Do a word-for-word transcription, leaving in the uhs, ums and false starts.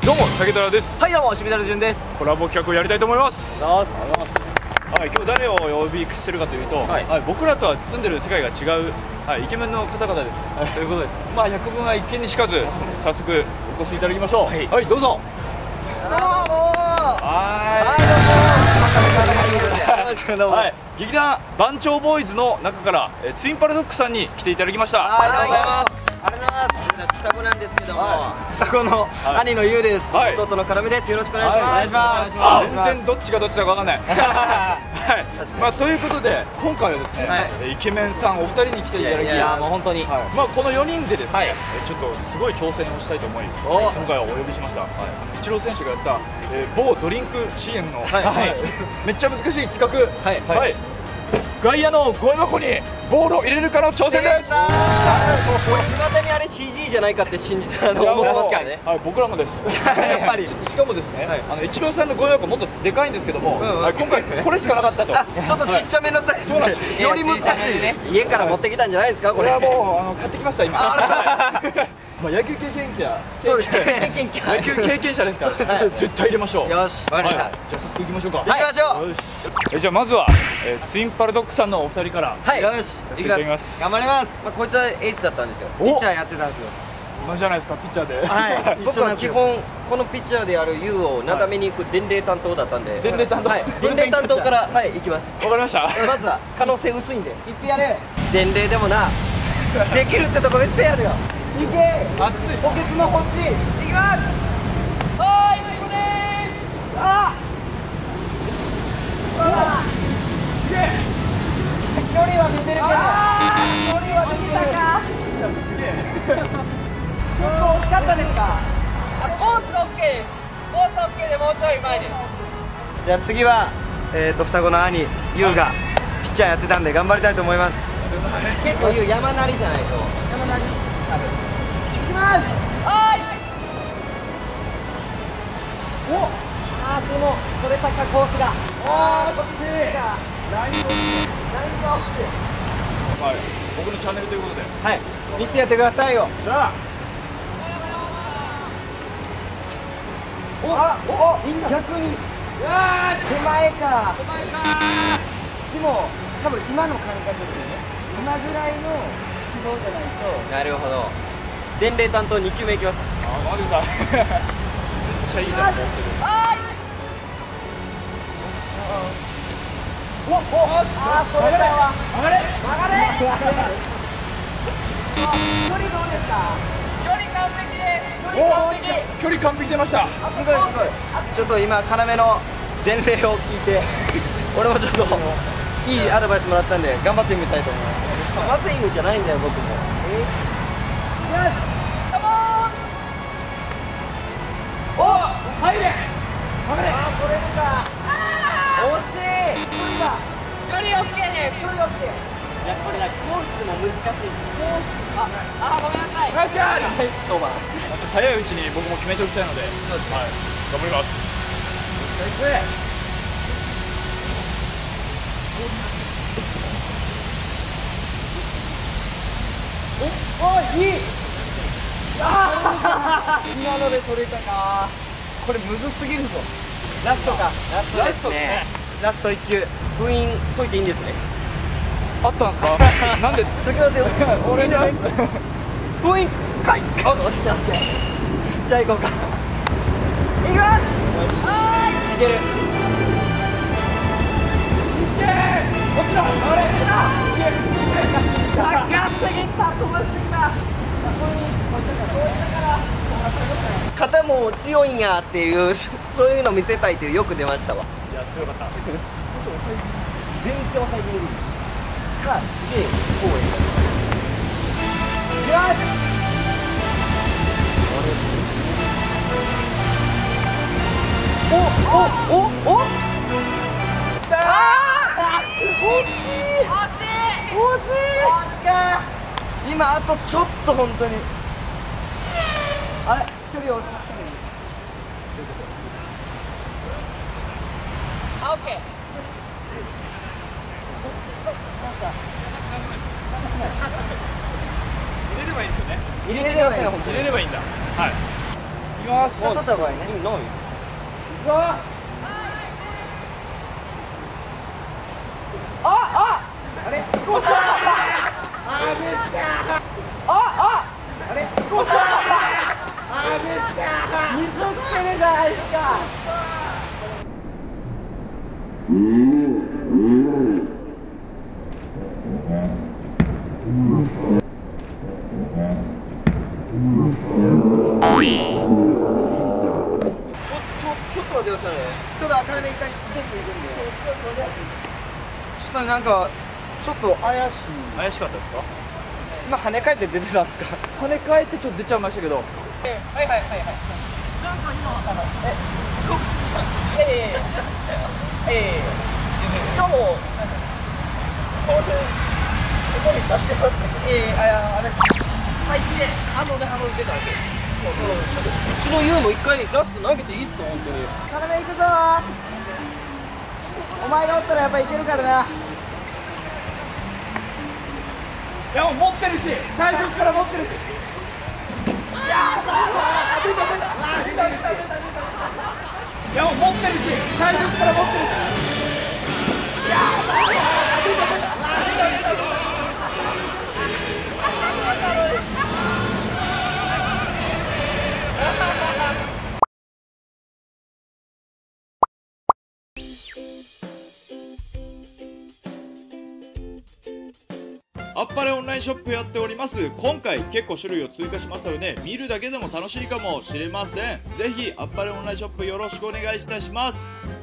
どうも竹虎です。 はい、どうもしびたるじゅんです。 コラボ企画をやりたいと思います。 どうぞ。 はい、今日誰をお呼びしてるかというと、はいはい、僕らとは住んでる世界が違う、はい、イケメンの方々です。はい、ということです。まあ百聞は一見にしかず、早速お越しいただきましょう。はい、はい、どうぞ。 どうも。 はい。どうも。はい、劇団番長ボーイズの中からえツインパラドックさんに来ていただきました。 ありがとうございます。ありがとうございます。双子なんですけども、双子の兄のゆうです。弟のからめです。よろしくお願いします。お願いします。 全然どっちがどっちだかわかんない。はい。まあということで今回はですね、イケメンさんお二人に来ていただき、いやもう本当に、まあこのよにんでですね、ちょっとすごい挑戦をしたいと思い、今回はお呼びしました。イチロー選手がやった某ドリンク シーエム のめっちゃ難しい企画、はい。外野のゴミ箱にボールを入れるかの挑戦です。 いまだにあれ シージー じゃないかって信じたの思ってますからね。 はい、僕らもです。やっぱり。しかもですね、あのイチローさんのゴミ箱もっとでかいんですけども、今回これしかなかったと。 ちょっとちっちゃめのサイズでより難しい。家から持ってきたんじゃないですかこれ。 これはもうあの買ってきました今。まあ野球経験者、 そうです。経験者、 野球経験者ですから、絶対入れましょう。 よし、わかりました。 じゃあ早速行きましょうか。 行きましょう。 よし。えじゃあまずはツインパラドックさんのお二人から。 はい。よし。行きます。頑張ります。まあこいつはエースだったんですよ。ピッチャーやってたんですよ。 同じじゃないですかピッチャーで。 はい。僕は基本このピッチャーであるユウをなだめに行く伝令担当だったんで。 伝令担当。 はい。伝令担当からはい行きます。 わかりました。 まずは可能性薄いんで行ってやれ。伝令でもなできるってとこ見せてやるよ。行け。 熱い。 補欠の星。行きます。 はい、最後です。ああ。すげえ。距離は出てるけど。距離は出てる。 すげえ。 ちょっと惜しかったですか。 コースオッケーです。コースオッケーでもうちょい前です。 じゃあ次はえっと双子の兄ユウがピッチャーやってたんで頑張りたいと思います。結構ユウ山なりじゃないと。山なり。行きます。 はい。 お。ああでもそれ高コースが。 ああこっち。ラインが落ちて。 ラインが落ちて。 はい。僕のチャンネルということで。 はい。見せてやってくださいよ。 じゃあ。 おあお逆に。手前か。手前か。でも多分今の感覚ですよね。今ぐらいの軌道じゃないと。なるほど。伝令担当にきゅうめいいきます。 あマジさ。めっちゃいいじゃん。 はい。 おおああそれだわ。 曲がれ。 曲がれ。距離どうですか。 距離完璧です。 距離完璧。 距離完璧出ました。 すごいすごい。ちょっと今要の伝令を聞いて俺もちょっといいアドバイスもらったんで頑張ってみたいと思います。マセ犬じゃないんだよ僕も。えよし。 カモン。 お入れ。 ああこれか。惜しい。距離だ。 距離オッケーです。 距離オッケー。いやこれだコースも難しいです。 あ、あごめんなさい。 ナイスガール。 ナイス勝負。 早いうちに僕も決めておきたいので。そうですね。頑張ります。 おおいい。あ今のでそれたか。これむずすぎるぞ。ラストか。ラストですね。ラスト一球封印解いていいんですね。 あったんですか。なんで解きますよ。いいですね。封印解。よし。じゃあ行こうか。行きます。よし。いける。 こちらあれ高すぎた。飛ばしすぎた。肩も強いんやっていうそういうの見せたいっていうよく出ましたわ。 いや強かった。 全然抑えきれる。かすげえ光栄だ。よし。おおおお。ああ惜しい。惜しい。惜しい。今あとちょっと本当に。あれ距離を。 あ、オッケー。 入れればいいんですよね。 入れればいいんです。 入れればいいんだ。はい。いきまます。 取った方がいいね。 いくぞ。 あああれコサあーでしたあああれコサあーでした水をつけるじゃないですか。ちょっと待ってくださいね。ちょっと赤目一回チェックいくんで。ちょっとなんかちょっと怪しい。 怪しかったですか？ 今跳ね返って出てたんですか？ 跳ね返ってちょっと出ちゃいましたけど。 えはいはいはいはい。なんか今え動かしたええええしかもこれここに出してますね。ええああれはいであのねあの出たわけ。うちのユウも一回ラスト投げていいですか本当に。 金目行くぞお前がおったらやっぱいけるからな。 いやもう持ってるし最初から持ってるし。いやー出た出た出た出た出た。いやもう持ってるし最初から持ってるし。いやー出た出た出た出た出た。あっぱれオンラインショップやっております。今回結構種類を追加しましたので見るだけでも楽しいかもしれません。ぜひあっぱれオンラインショップよろしくお願いいたします。